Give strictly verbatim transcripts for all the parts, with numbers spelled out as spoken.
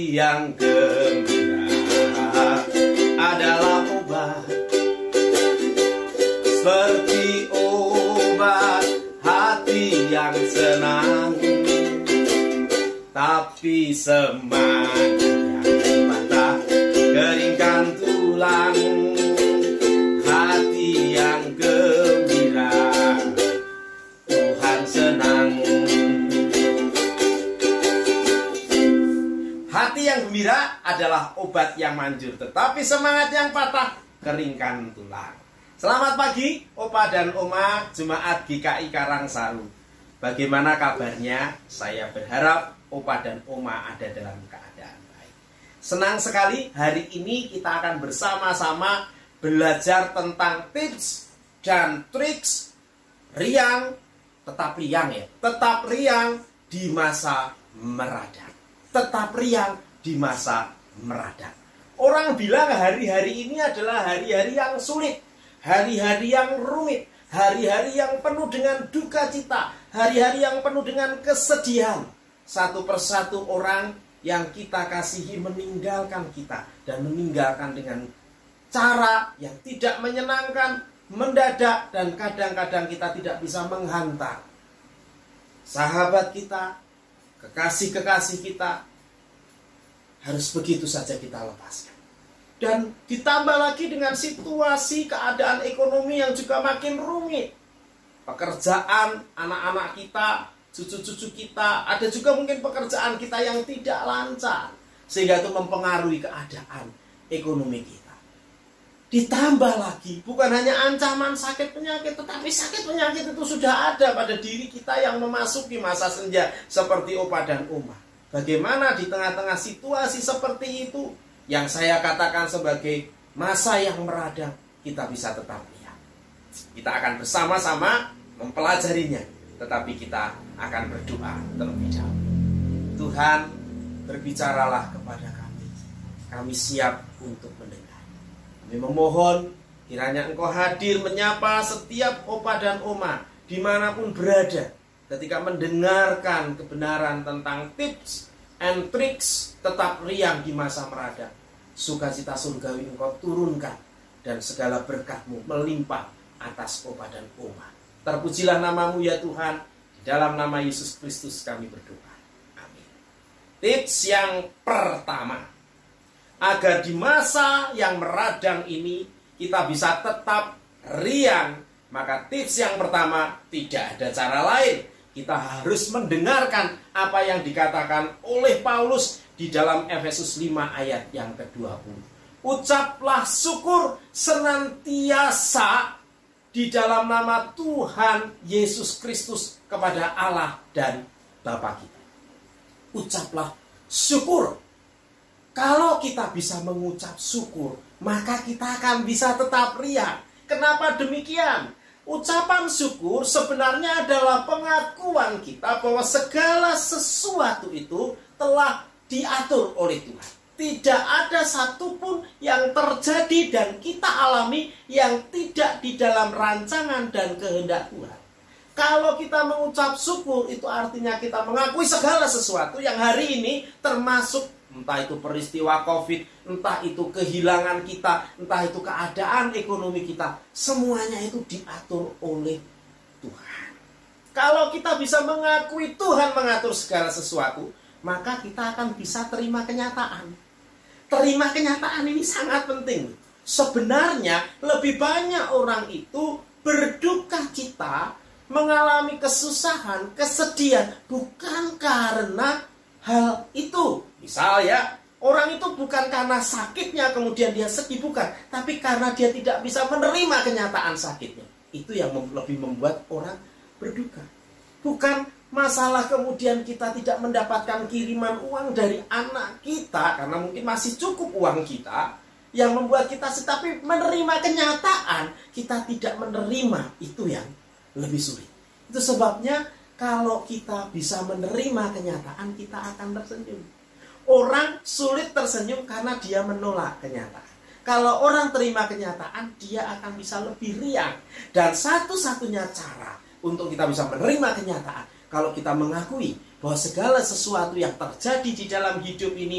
hati yang gembira adalah obat, seperti obat hati yang senang. Tapi semangat yang patah keringkan tulang, hati yang gembira Tuhan senang. Hati yang gembira adalah obat yang manjur, tetapi semangat yang patah keringkan tulang. Selamat pagi Opa dan Oma Jemaat G K I Karangsaru. Bagaimana kabarnya? Saya berharap Opa dan Oma ada dalam keadaan baik. Senang sekali hari ini kita akan bersama-sama belajar tentang tips dan triks riang, tetap riang ya, tetap riang di masa meradang. Tetap riang di masa meradang. Orang bilang hari-hari ini adalah hari-hari yang sulit, hari-hari yang rumit, hari-hari yang penuh dengan duka cita, hari-hari yang penuh dengan kesedihan. Satu persatu orang yang kita kasihi meninggalkan kita, dan meninggalkan dengan cara yang tidak menyenangkan, mendadak, dan kadang-kadang kita tidak bisa menghantar sahabat kita, kekasih-kekasih kita. Harus begitu saja kita lepaskan. Dan ditambah lagi dengan situasi keadaan ekonomi yang juga makin rumit. Pekerjaan anak-anak kita, cucu-cucu kita, ada juga mungkin pekerjaan kita yang tidak lancar, sehingga itu mempengaruhi keadaan ekonomi kita. Ditambah lagi, bukan hanya ancaman sakit penyakit, tetapi sakit penyakit itu sudah ada pada diri kita yang memasuki masa senja, seperti Opa dan Oma. Bagaimana di tengah-tengah situasi seperti itu, yang saya katakan sebagai masa yang meradang, kita bisa tetap riang. Kita akan bersama-sama mempelajarinya, tetapi kita akan berdoa terlebih dahulu. Tuhan, berbicaralah kepada kami. Kami siap untuk mendengar. Kami memohon kiranya Engkau hadir menyapa setiap Opa dan Oma dimanapun berada, ketika mendengarkan kebenaran tentang tips and tricks tetap riang di masa meradang. Sukacita surgawi Engkau turunkan, dan segala berkat-Mu melimpah atas Opa dan Oma. Terpujilah nama-Mu ya Tuhan. Di dalam nama Yesus Kristus kami berdoa. Amin. Tips yang pertama, agar di masa yang meradang ini kita bisa tetap riang, maka tips yang pertama, tidak ada cara lain. Kita harus mendengarkan apa yang dikatakan oleh Paulus di dalam Efesus lima ayat yang kedua puluh. Ucaplah syukur senantiasa di dalam nama Tuhan Yesus Kristus kepada Allah dan Bapa kita. Ucaplah syukur. Kalau kita bisa mengucap syukur, maka kita akan bisa tetap riang. Kenapa demikian? Ucapan syukur sebenarnya adalah pengakuan kita bahwa segala sesuatu itu telah diatur oleh Tuhan. Tidak ada satupun yang terjadi dan kita alami yang tidak di dalam rancangan dan kehendak Tuhan. Kalau kita mengucap syukur, itu artinya kita mengakui segala sesuatu yang hari ini termasuk entah itu peristiwa COVID, entah itu kehilangan kita, entah itu keadaan ekonomi kita, semuanya itu diatur oleh Tuhan. Kalau kita bisa mengakui Tuhan mengatur segala sesuatu, maka kita akan bisa terima kenyataan. Terima kenyataan ini sangat penting. Sebenarnya lebih banyak orang itu berduka cita, mengalami kesusahan, kesedihan, bukan karena hal itu. Misal ya, orang itu bukan karena sakitnya kemudian dia sedih, bukan. Tapi karena dia tidak bisa menerima kenyataan sakitnya. Itu yang mem- lebih membuat orang berduka. Bukan masalah kemudian kita tidak mendapatkan kiriman uang dari anak kita, karena mungkin masih cukup uang kita, yang membuat kita, tetapi menerima kenyataan, kita tidak menerima, itu yang lebih sulit. Itu sebabnya kalau kita bisa menerima kenyataan, kita akan tersenyum. Orang sulit tersenyum karena dia menolak kenyataan. Kalau orang terima kenyataan, dia akan bisa lebih riang. Dan satu-satunya cara untuk kita bisa menerima kenyataan, kalau kita mengakui bahwa segala sesuatu yang terjadi di dalam hidup ini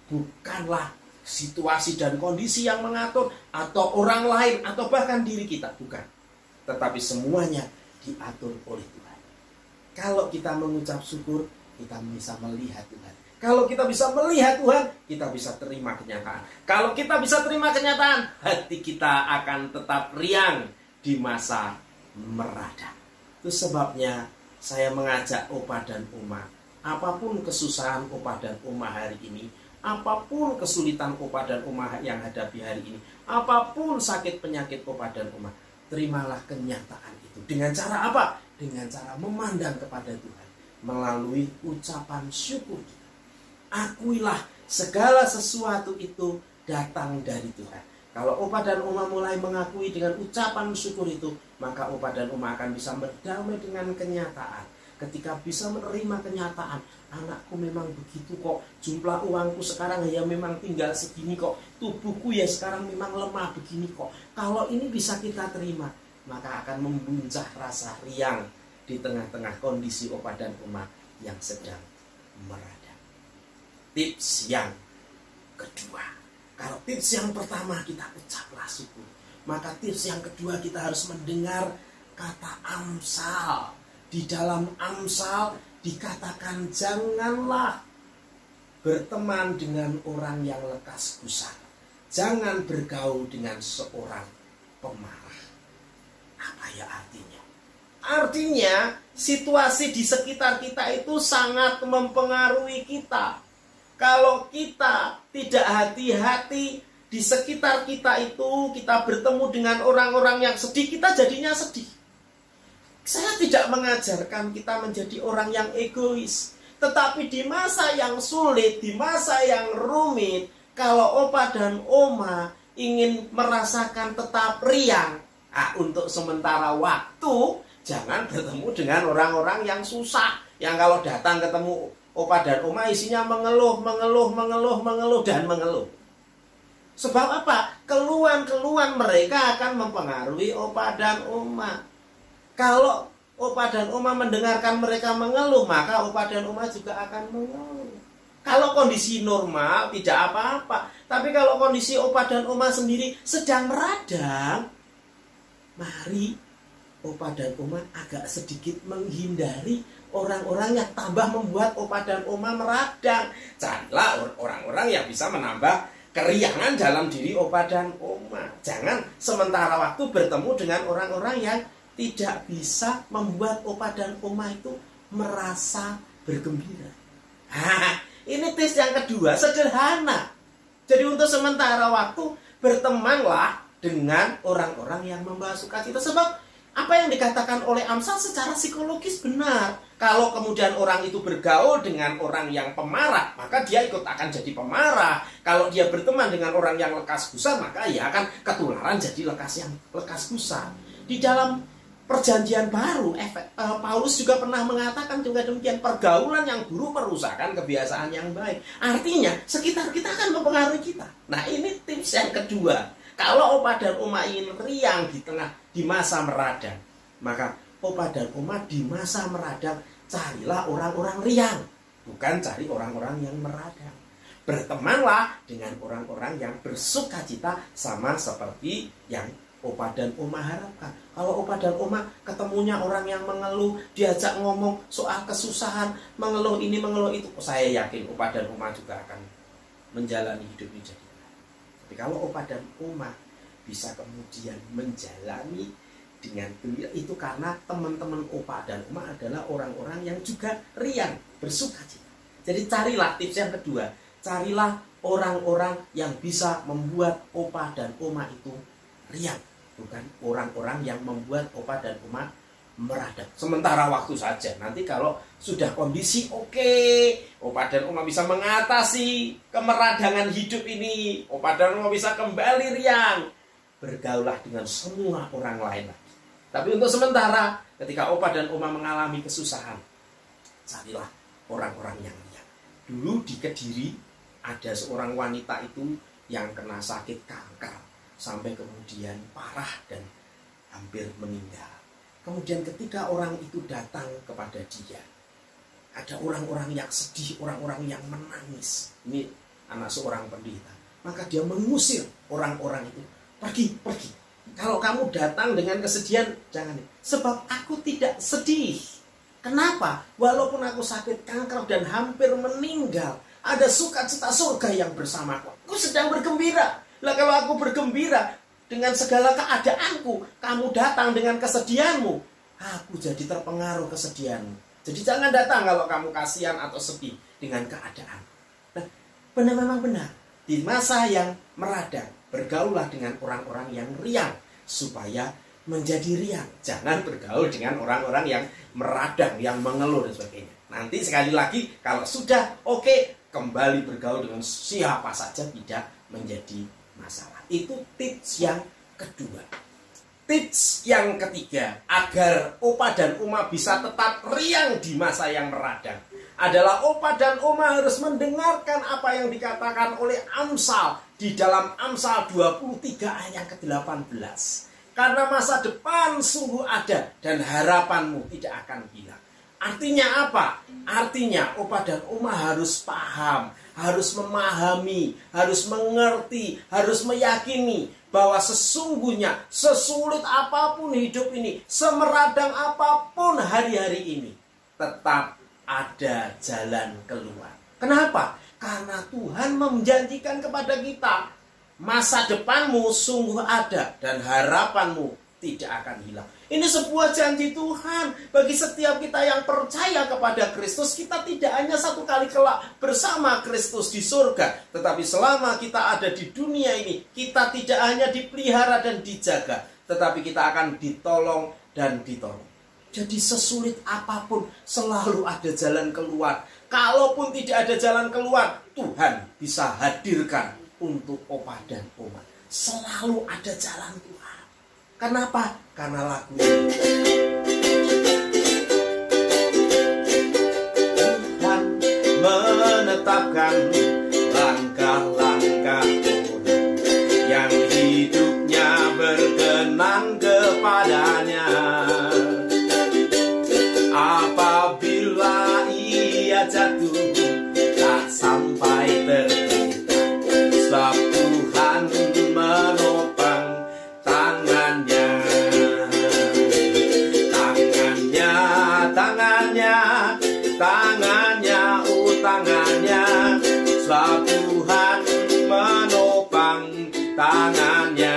bukanlah situasi dan kondisi yang mengatur, atau orang lain, atau bahkan diri kita, bukan. Tetapi semuanya diatur oleh Tuhan. Kalau kita mengucap syukur, kita bisa melihat Tuhan. Kalau kita bisa melihat Tuhan, kita bisa terima kenyataan. Kalau kita bisa terima kenyataan, hati kita akan tetap riang di masa meradang. Itu sebabnya saya mengajak Opa dan Oma, apapun kesusahan Opa dan Oma hari ini, apapun kesulitan Opa dan Oma yang hadapi hari ini, apapun sakit penyakit Opa dan Oma, terimalah kenyataan itu. Dengan cara apa? Dengan cara memandang kepada Tuhan melalui ucapan syukur kita. Akuilah segala sesuatu itu datang dari Tuhan. Kalau Opa dan Oma mulai mengakui dengan ucapan syukur itu, maka Opa dan Oma akan bisa berdamai dengan kenyataan. Ketika bisa menerima kenyataan, anakku memang begitu kok, jumlah uangku sekarang ya memang tinggal segini kok, tubuhku ya sekarang memang lemah begini kok. Kalau ini bisa kita terima, maka akan membuncah rasa riang di tengah-tengah kondisi Opa dan Oma yang sedang meradang. Tips yang kedua, kalau tips yang pertama kita ucaplah syukur, maka tips yang kedua kita harus mendengar kata Amsal. Di dalam Amsal dikatakan janganlah berteman dengan orang yang lekas gusar. Jangan bergaul dengan seorang pemarah. Apa ya artinya? Artinya situasi di sekitar kita itu sangat mempengaruhi kita. Kalau kita tidak hati-hati di sekitar kita itu, kita bertemu dengan orang-orang yang sedih, kita jadinya sedih. Saya tidak mengajarkan kita menjadi orang yang egois. Tetapi di masa yang sulit, di masa yang rumit, kalau Opa dan Oma ingin merasakan tetap riang, nah, untuk sementara waktu, jangan bertemu dengan orang-orang yang susah. Yang kalau datang ketemu Opa dan Oma isinya mengeluh, mengeluh, mengeluh, mengeluh, dan mengeluh. Sebab apa? Keluhan-keluhan mereka akan mempengaruhi Opa dan Oma. Kalau Opa dan Oma mendengarkan mereka mengeluh, maka Opa dan Oma juga akan mengeluh. Kalau kondisi normal tidak apa-apa. Tapi kalau kondisi Opa dan Oma sendiri sedang meradang, mari Opa dan Oma agak sedikit menghindari orang-orang yang tambah membuat Opa dan Oma meradang. Carilah orang-orang yang bisa menambah keriangan dalam diri Opa dan Oma. Jangan sementara waktu bertemu dengan orang-orang yang tidak bisa membuat Opa dan Oma itu merasa bergembira. Nah, ini tips yang kedua, sederhana. Jadi untuk sementara waktu bertemanlah dengan orang-orang yang membawa sukacita. Sebab apa yang dikatakan oleh Amsal secara psikologis benar. Kalau kemudian orang itu bergaul dengan orang yang pemarah, maka dia ikut akan jadi pemarah. Kalau dia berteman dengan orang yang lekas gusar, maka ia akan ketularan jadi lekas yang lekas gusar. Di dalam Perjanjian Baru, Paulus juga pernah mengatakan juga demikian, pergaulan yang buruk merusakkan kebiasaan yang baik. Artinya sekitar kita akan mempengaruhi kita. Nah, ini tips yang kedua. Kalau Opa dan Oma ingin riang di tengah di masa meradang, maka Opa dan Oma di masa meradang carilah orang-orang riang, bukan cari orang-orang yang meradang. Bertemanlah dengan orang-orang yang bersukacita, sama seperti yang Opa dan Oma harapkan. Kalau Opa dan Oma ketemunya orang yang mengeluh, diajak ngomong soal kesusahan, mengeluh ini, mengeluh itu, saya yakin Opa dan Oma juga akan menjalani hidup ini jadi. Tapi kalau Opa dan Oma bisa kemudian menjalani dengan gembira, itu karena teman-teman Opa dan Oma adalah orang-orang yang juga riang, bersukacita. Jadi carilah tips yang kedua, carilah orang-orang yang bisa membuat Opa dan Oma itu riang, bukan orang-orang yang membuat Opa dan Oma meradang. Sementara waktu saja. Nanti kalau sudah kondisi oke, Opa dan Oma bisa mengatasi kemeradangan hidup ini, Opa dan Oma bisa kembali riang, bergaulah dengan semua orang lain lagi. Tapi untuk sementara, ketika Opa dan Oma mengalami kesusahan, carilah orang-orang yang riang. Dulu di Kediri ada seorang wanita itu yang kena sakit kanker, sampai kemudian parah dan hampir meninggal. Kemudian ketika orang itu datang kepada dia, ada orang-orang yang sedih, orang-orang yang menangis. Ini anak seorang pendeta. Maka dia mengusir orang-orang itu. Pergi, pergi. Kalau kamu datang dengan kesedihan, jangan. Sebab aku tidak sedih. Kenapa? Walaupun aku sakit kanker dan hampir meninggal, ada sukacita surga yang bersamaku. Aku sedang bergembira. Lah kalau aku bergembira dengan segala keadaanku, kamu datang dengan kesedihanmu, aku jadi terpengaruh kesedihanmu. Jadi jangan datang kalau kamu kasihan atau sedih dengan keadaan. Nah, benar memang benar. Di masa yang meradang, bergaullah dengan orang-orang yang riang supaya menjadi riang. Jangan bergaul dengan orang-orang yang meradang, yang mengeluh dan sebagainya. Nanti sekali lagi kalau sudah oke, okay, kembali bergaul dengan siapa saja tidak menjadi masalah. Itu tips yang kedua. Tips yang ketiga agar Opa dan Oma bisa tetap riang di masa yang meradang adalah Opa dan Oma harus mendengarkan apa yang dikatakan oleh Amsal di dalam Amsal dua puluh tiga ayat yang ke delapan belas. Karena masa depan sungguh ada dan harapanmu tidak akan hilang. Artinya apa? Artinya Opa dan Oma harus paham, harus memahami, harus mengerti, harus meyakini bahwa sesungguhnya sesulit apapun hidup ini, semeradang apapun hari-hari ini, tetap ada jalan keluar. Kenapa? Karena Tuhan menjanjikan kepada kita, masa depanmu sungguh ada dan harapanmu tidak akan hilang. Ini sebuah janji Tuhan bagi setiap kita yang percaya kepada Kristus. Kita tidak hanya satu kali kelak bersama Kristus di surga, tetapi selama kita ada di dunia ini, kita tidak hanya dipelihara dan dijaga, tetapi kita akan ditolong dan ditolong. Jadi sesulit apapun selalu ada jalan keluar. Kalaupun tidak ada jalan keluar, Tuhan bisa hadirkan untuk Opa dan Oma. Selalu ada jalan Tuhan. Kenapa? Karena lagu ini. Tuhan menetapkan langkah-langkah orang yang hidupnya berkenan kepadanya. Apabila ia jatuh tak sampai tergeletak, sebab Tuhan menopang tangannya, tangannya, tangannya, tangannya, oh tangannya, sebab Tuhan menopang tangannya.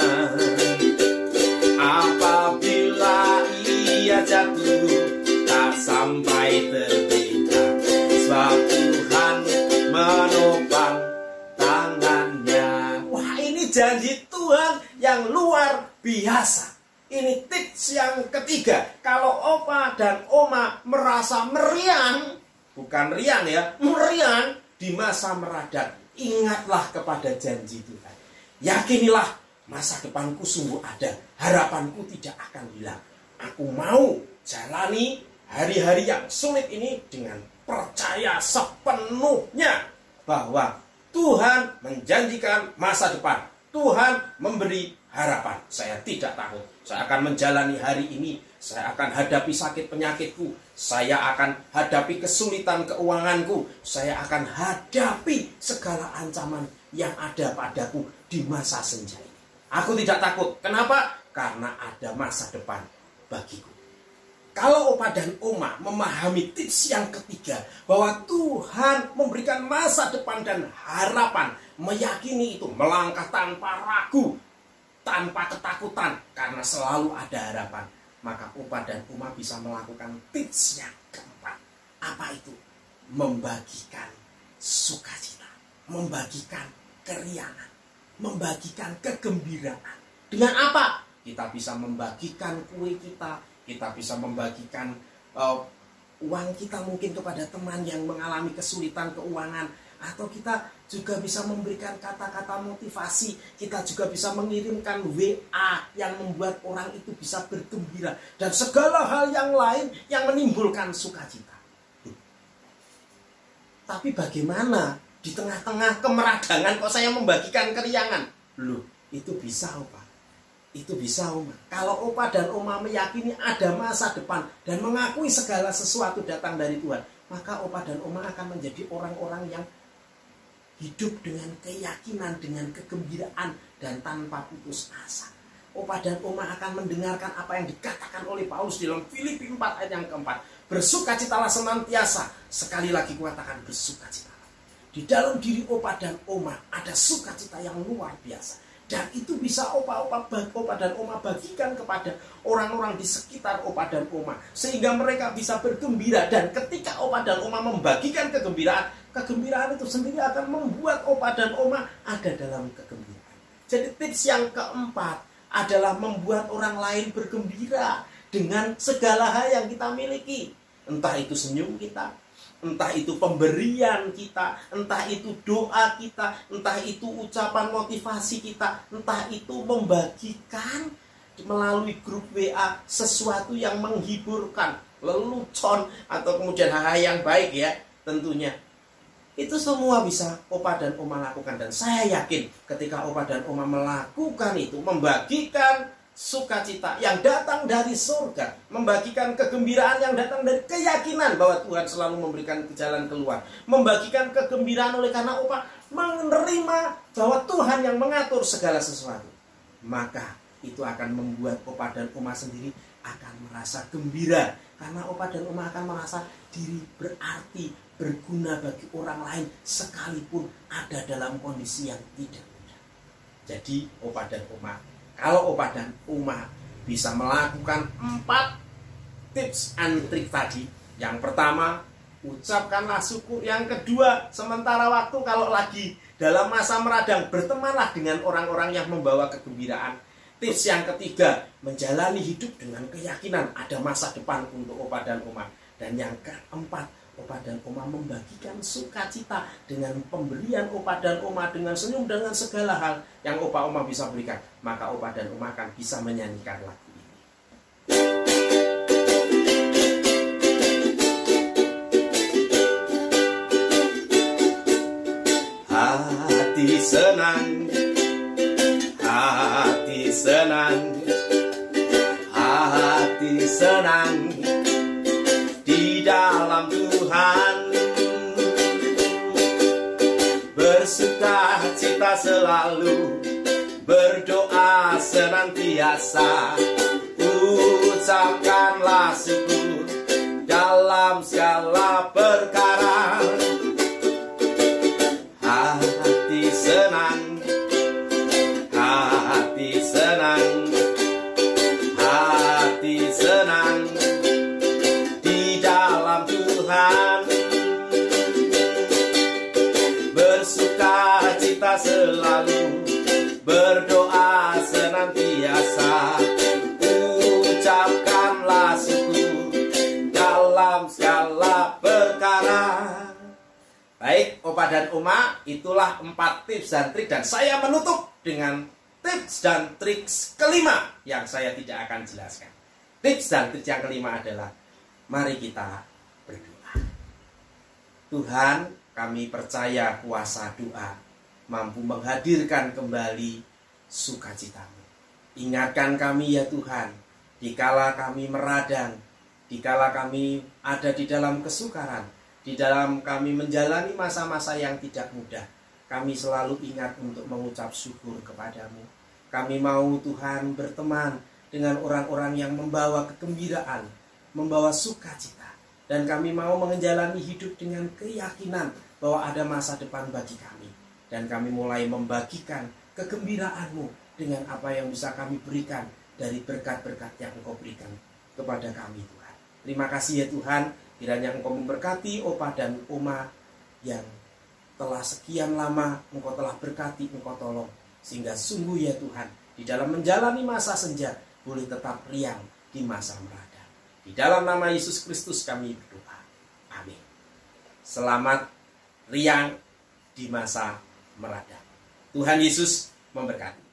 Apabila ia jatuh tak sampai tergeletak, sebab Tuhan menopang tangannya. Wah, ini janji Tuhan yang luar biasa. Ini tips yang ketiga. Kalau Opa dan Oma merasa meriang, bukan riang ya, meriang di masa meradang, ingatlah kepada janji Tuhan. Yakinilah masa depanku sungguh ada, harapanku tidak akan hilang. Aku mau jalani hari-hari yang sulit ini dengan percaya sepenuhnya bahwa Tuhan menjanjikan masa depan. Tuhan memberi harapan. Saya tidak takut. Saya akan menjalani hari ini. Saya akan hadapi sakit penyakitku. Saya akan hadapi kesulitan keuanganku. Saya akan hadapi segala ancaman yang ada padaku di masa senja ini. Aku tidak takut. Kenapa? Karena ada masa depan bagiku. Kalau Opa dan Oma memahami tips yang ketiga, bahwa Tuhan memberikan masa depan dan harapan, meyakini itu, melangkah tanpa ragu, tanpa ketakutan, karena selalu ada harapan, maka Opa dan Oma bisa melakukan tips yang keempat. Apa itu? Membagikan sukacita, membagikan keriangan, membagikan kegembiraan. Dengan apa? Kita bisa membagikan kue kita, kita bisa membagikan uh, uang kita mungkin kepada teman yang mengalami kesulitan keuangan. Atau kita juga bisa memberikan kata-kata motivasi. Kita juga bisa mengirimkan W A yang membuat orang itu bisa bergembira. Dan segala hal yang lain yang menimbulkan sukacita. Tapi bagaimana di tengah-tengah kemeradangan kok saya membagikan keriangan? Loh, itu bisa Opa. Itu bisa Oma. Kalau Opa dan Oma meyakini ada masa depan dan mengakui segala sesuatu datang dari Tuhan, maka Opa dan Oma akan menjadi orang-orang yang hidup dengan keyakinan, dengan kegembiraan, dan tanpa putus asa. Opa dan Oma akan mendengarkan apa yang dikatakan oleh Paulus dalam Filipi empat ayat yang keempat. Bersukacitalah senantiasa. Sekali lagi kukatakan bersukacitalah. Di dalam diri Opa dan Oma ada sukacita yang luar biasa. Dan itu bisa opa-opa opa dan Oma bagikan kepada orang-orang di sekitar Opa dan Oma. Sehingga mereka bisa bergembira. Dan ketika Opa dan Oma membagikan kegembiraan, kegembiraan itu sendiri akan membuat Opa dan Oma ada dalam kegembiraan. Jadi tips yang keempat adalah membuat orang lain bergembira dengan segala hal yang kita miliki. Entah itu senyum kita, entah itu pemberian kita, entah itu doa kita, entah itu ucapan motivasi kita, entah itu membagikan melalui grup W A sesuatu yang menghiburkan, lelucon, atau kemudian hal-hal yang baik ya tentunya. Itu semua bisa Opa dan Oma lakukan. Dan saya yakin ketika Opa dan Oma melakukan itu, membagikan sukacita yang datang dari surga, membagikan kegembiraan yang datang dari keyakinan bahwa Tuhan selalu memberikan jalan keluar, membagikan kegembiraan oleh karena Opa menerima bahwa Tuhan yang mengatur segala sesuatu, maka itu akan membuat Opa dan Oma sendiri akan merasa gembira, karena Opa dan Oma akan merasa diri berarti, berguna bagi orang lain sekalipun ada dalam kondisi yang tidak mudah. Jadi Opa dan Oma, kalau Opa dan Oma bisa melakukan empat tips and trik tadi. Yang pertama, ucapkanlah syukur. Yang kedua, sementara waktu kalau lagi dalam masa meradang, bertemanlah dengan orang-orang yang membawa kegembiraan. Tips yang ketiga, menjalani hidup dengan keyakinan ada masa depan untuk Opa dan Oma. Dan yang keempat, Opa dan Oma membagikan sukacita dengan pemberian Opa dan Oma, dengan senyum, dengan segala hal yang Opa Oma bisa berikan. Maka Opa dan Oma akan bisa menyanyikan lagu ini. Hati senang, hati senang, hati senang di dalam Tuhan, bersuka cita selalu, berdoa senantiasa, ucapkanlah syukur dalam segala perkara. Hati senang, hati senang, hati senang di dalam Tuhan, bersuka cita selalu, berdoa senantiasa, ucapkanlah syukur dalam segala perkara. Baik, Opa dan Oma, itulah empat tips dan trik, dan saya menutup dengan tips dan trik kelima yang saya tidak akan jelaskan. Tips dan trik yang kelima adalah, mari kita berdoa. Tuhan, kami percaya kuasa doa mampu menghadirkan kembali sukacitamu. Ingatkan kami ya Tuhan, dikala kami meradang, dikala kami ada di dalam kesukaran, di dalam kami menjalani masa-masa yang tidak mudah, kami selalu ingat untuk mengucap syukur kepadamu. Kami mau Tuhan berteman dengan orang-orang yang membawa kegembiraan, membawa sukacita, dan kami mau menjalani hidup dengan keyakinan bahwa ada masa depan bagi kami, dan kami mulai membagikan kegembiraanmu dengan apa yang bisa kami berikan dari berkat-berkat yang Engkau berikan kepada kami Tuhan. Terima kasih ya Tuhan, kiranya Engkau memberkati Opa dan Oma yang telah sekian lama Engkau telah berkati, Engkau tolong, sehingga sungguh ya Tuhan, di dalam menjalani masa senja boleh tetap riang di masa meradang. Di dalam nama Yesus Kristus kami berdoa. Amin. Selamat riang di masa meradang. Tuhan Yesus memberkati.